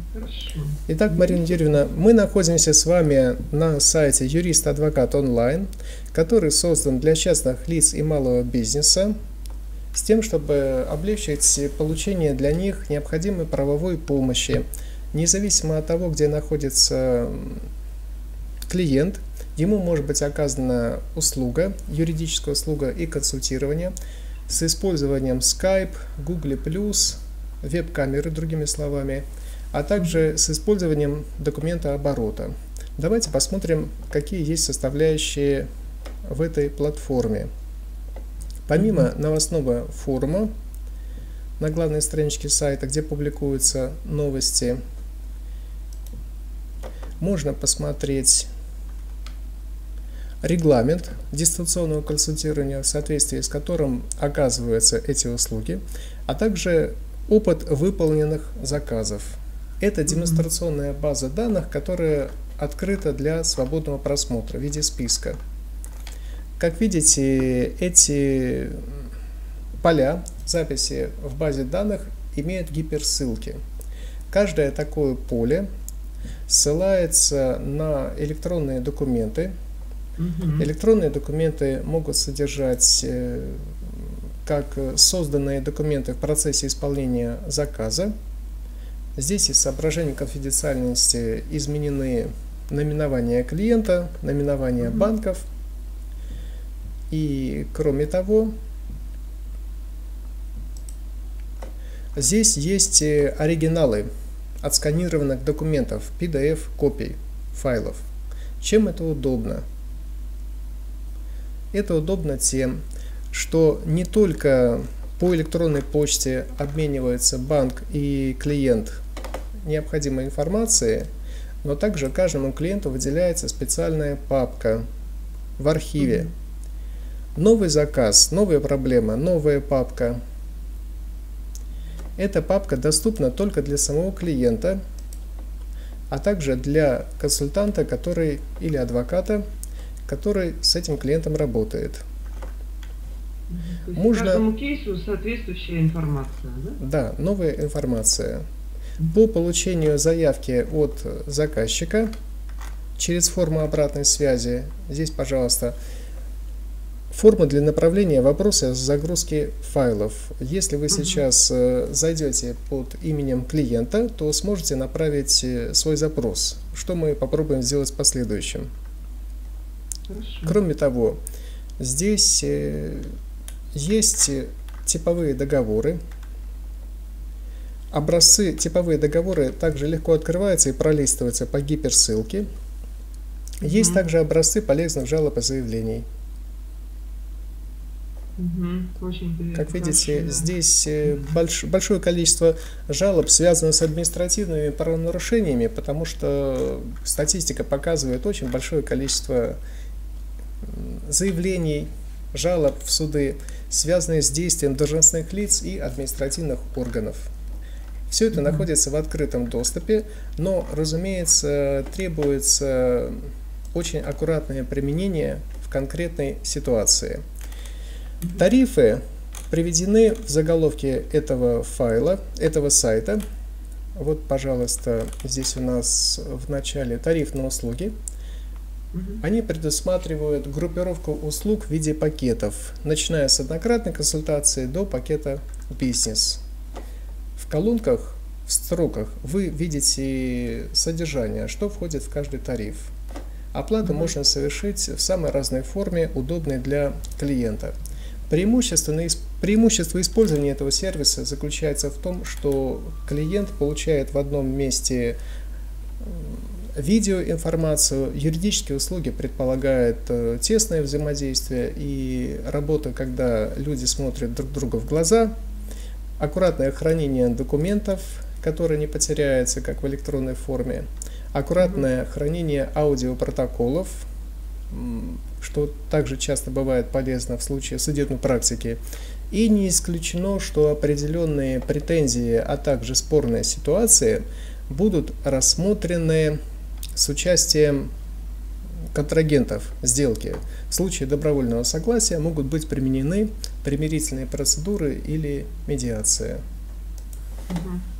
Хорошо. Итак, Марина Юрьевна, мы находимся с вами на сайте Юрист-Адвокат онлайн, который создан для частных лиц и малого бизнеса, с тем, чтобы облегчить получение для них необходимой правовой помощи, независимо от того, где находится клиент. Ему может быть оказана услуга, юридическая услуга и консультирование с использованием Skype, Google+, веб-камеры, другими словами, а также с использованием документа оборота. Давайте посмотрим, какие есть составляющие в этой платформе. Помимо новостного форума на главной страничке сайта, где публикуются новости, можно посмотреть регламент дистанционного консультирования, в соответствии с которым оказываются эти услуги, а также опыт выполненных заказов. Это демонстрационная база данных, которая открыта для свободного просмотра в виде списка. Как видите, эти поля записи в базе данных имеют гиперссылки. Каждое такое поле ссылается на электронные документы. Электронные документы могут содержать как созданные документы в процессе исполнения заказа. Здесь из соображений конфиденциальности изменены наименования клиента, наименования банков. И кроме того, здесь есть оригиналы отсканированных документов, PDF-копий файлов. Чем это удобно? Это удобно тем, что не только по электронной почте обменивается банк и клиент необходимой информацией, но также каждому клиенту выделяется специальная папка в архиве. Новый заказ, новая проблема, новая папка. Эта папка доступна только для самого клиента, а также для консультанта, который или адвоката, который с этим клиентом работает. То есть каждому кейсу соответствующая информация, да? Да, новая информация. По получению заявки от заказчика через форму обратной связи, здесь, пожалуйста, форма для направления вопроса загрузки файлов. Если вы сейчас зайдете под именем клиента, то сможете направить свой запрос, что мы попробуем сделать в последующем. Хорошо. Кроме того, здесь есть типовые договоры. Образцы типовые договоры также легко открываются и пролистываются по гиперссылке. Есть также образцы полезных жалоб и заявлений. Очень Как видите, хорошо, да. здесь большое количество жалоб связано с административными правонарушениями, потому что статистика показывает очень большое количество заявлений, жалоб в суды, связанные с действием должностных лиц и административных органов. Все это находится в открытом доступе, но, разумеется, требуется очень аккуратное применение в конкретной ситуации. Тарифы приведены в заголовке этого файла, этого сайта. Вот, пожалуйста, здесь у нас в начале тариф на услуги. Они предусматривают группировку услуг в виде пакетов, начиная с однократной консультации до пакета бизнес. В колонках, в строках вы видите содержание, что входит в каждый тариф. Оплату можно совершить в самой разной форме, удобной для клиента. Преимущество использования этого сервиса заключается в том, что клиент получает в одном месте видеоинформацию. Юридические услуги предполагают тесное взаимодействие и работа, когда люди смотрят друг другу в глаза, аккуратное хранение документов, которые не потеряются, как в электронной форме, аккуратное хранение аудиопротоколов, что также часто бывает полезно в случае судебной практики. И не исключено, что определенные претензии, а также спорные ситуации будут рассмотрены с участием контрагентов сделки. В случае добровольного согласия могут быть применены примирительные процедуры или медиация. Угу.